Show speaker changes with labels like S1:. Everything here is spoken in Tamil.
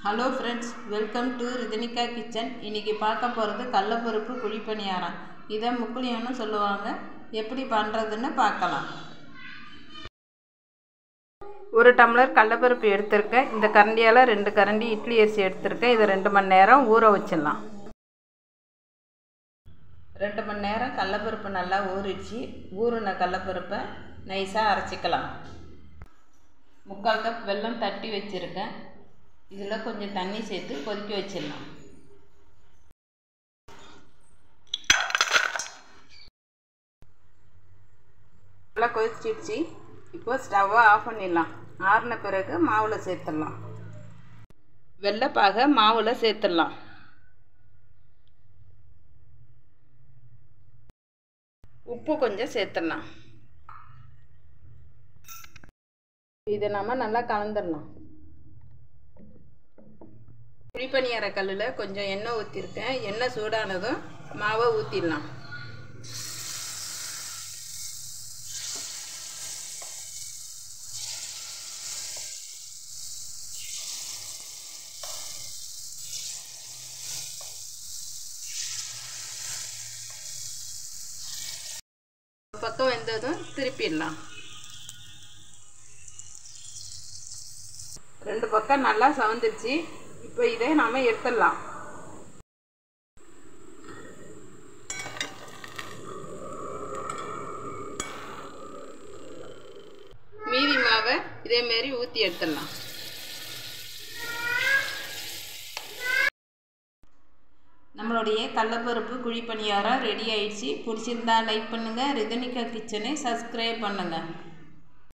S1: Hello friends, welcome to Rithanika kitchen. இன்றைக்கி பார்க்க போகிறது கடலைப்பருப்பு குழிப்பணியாரம். இதை முக்குளியம்னு சொல்லுவாங்க. எப்படி பண்ணுறதுன்னு பார்க்கலாம். ஒரு டம்ளர் கடலைப்பருப்பு எடுத்திருக்கேன். இந்த கரண்டியால் 2 கரண்டி இட்லி அரிசி எடுத்திருக்கேன். இதை 2 மணி நேரம் ஊற வச்சிடலாம். 2 மணி நேரம் கடலைப்பருப்பு நல்லா ஊறிடுச்சு. ஊறின கடலைப்பருப்பை நைஸாக அரைச்சிக்கலாம். 3/4 கப் வெல்லம் தட்டி வச்சுருக்கேன். இதில் கொஞ்சம் தண்ணி சேர்த்து கொதிக்க வச்சிடலாம். நல்லா கொதிச்சிடுச்சு. இப்போ ஸ்டவ்வை ஆஃப் பண்ணிடலாம். ஆறின பிறகு மாவில் சேர்த்துடலாம். வெள்ளைப்பாகை மாவில் சேர்த்துடலாம். உப்பு கொஞ்சம் சேர்த்துடலாம். இதை நம்ம நல்லா கலந்துடலாம். குழிப்பணியார கல்லில் கொஞ்சம் எண்ணெய் ஊற்றிருக்கேன். எண்ணெய் சூடானதும் மாவை ஊற்றிடலாம். பக்கம் வெந்ததும் திருப்பிடலாம். 2 பக்கம் நல்லா சவந்துருச்சு. இப்போ இதை நாம் எடுத்துடலாம். மீதி மாவை இதேமாரி ஊற்றி எடுத்துடலாம். நம்மளுடைய கடலைப்பருப்பு குழிப்பணியாரம் ரெடி ஆயிடுச்சு. பிடிச்சிருந்தா லைக் பண்ணுங்கள். ரிதனிகா கிச்சனை சப்ஸ்கிரைப் பண்ணுங்கள்.